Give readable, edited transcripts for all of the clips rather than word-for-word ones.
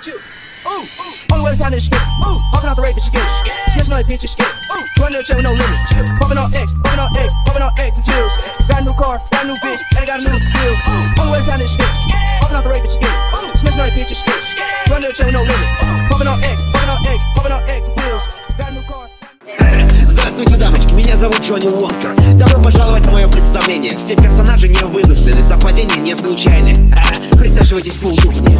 Only way to sign this shit. Walking out the rape and shit. Smashing on that bitch and shit. Running the chair with no limit. Bumping on X, bumping on X, bumping on X and Jills. Got a new car, got a new bitch, and I got a new deal. Only way to sign this shit. Walking out the rape and shit. Smashing on that bitch and shit. Running the chair with no limit. Bumping on X, bumping on X, bumping on X and Jills. Got a new car. Здравствуйте, дамочки, меня зовут Джонни Уокер. Добро пожаловать в мое представление. Все персонажи не вымышлены, совпадения не случайны. Присаживайтесь поудобнее.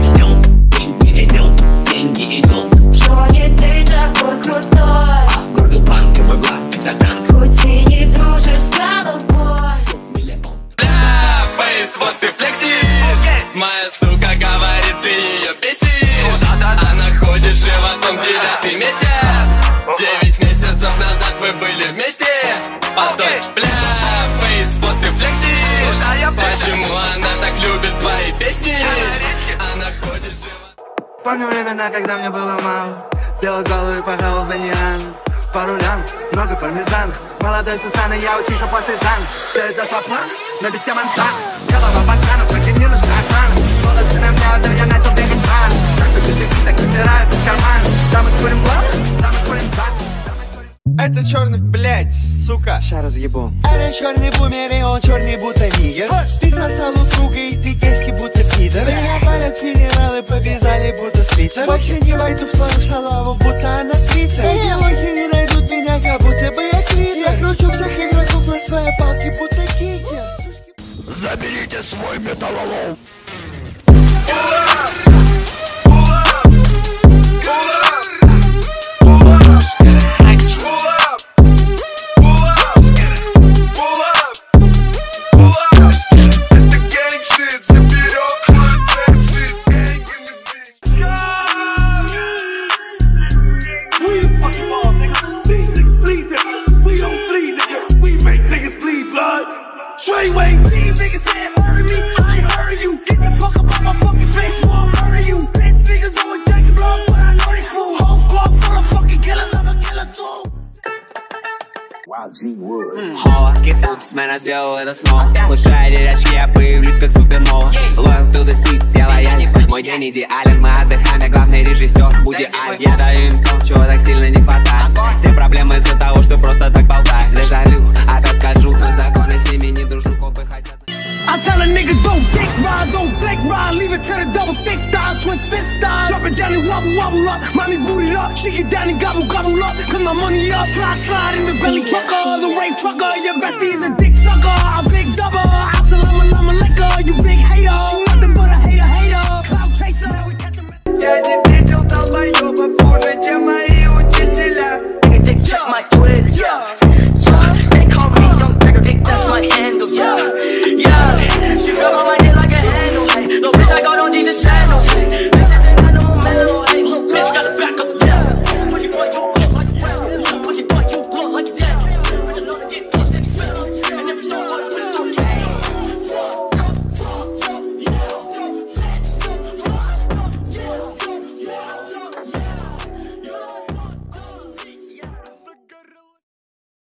Деньги идут. Джонни, ты такой крутой. Гордый банк и могла, это танк. Хоть и не дружишь с головой. Фейс, вот ты флексишь. Моя сука говорит, ты ее бесишь. Она ходит животом 9-й месяц. 9 месяцев назад вы были вместе. Постой, бля, Фейс, вот ты флексишь. Почему она так любит твои песни? Она ходит животом. Помню времена, когда мне было мало. Сделал голову и пожалуй бы не рано. По рулям, много пармезана. Молодой Сусана, я учился после зана. Все это по плану, но без тебя Монтана. Голова банкана, только не нужна охрана. Волосы на мне, да я начал бегать рано. Как-то чужих так выбирают из кармана. Там мы курим блок, там мы курим зан. Это черный, блять, сука. Ща разъебу. Это черный бумер, и он черный будто нигер. Ты сосал у друга, и ты гейский будто пидор. Меня палят федералы, повязали будто свитер. Вообще не войду в твою шалаву, будто она твиттер. Эти лохи не найдут меня, как будто бы я клитер. Я кручу всех игроков на своей палке, будто кикер. Заберите свой металлолом. Она сделала это снова. Лучшая дерячки, я появлюсь как супернова. Loyal to the streets, я лоялен. Мой день идеален, мы отдыхаем, я главный режиссер Буди Аллен. Я даю им то, чего так сильно не хватает. Все проблемы из-за того, что просто так болтаешь. Дежавю, опять скажу, законы с ними не дружу, копы хотят. I tell a nigga don't dick ride, don't black ride, leave it to the double thick thighs, twin sisters. Drop it down and wobble, wobble up, mommy boot it up, she get down and gobble, gobble up, cause my money up, slide, slide in the belly trucker, the rave trucker, your bestie is a dick sucker, a big double, assalamu alaikum, you big hater, you nothing but a hater, hater, cloud chaser, we catch him.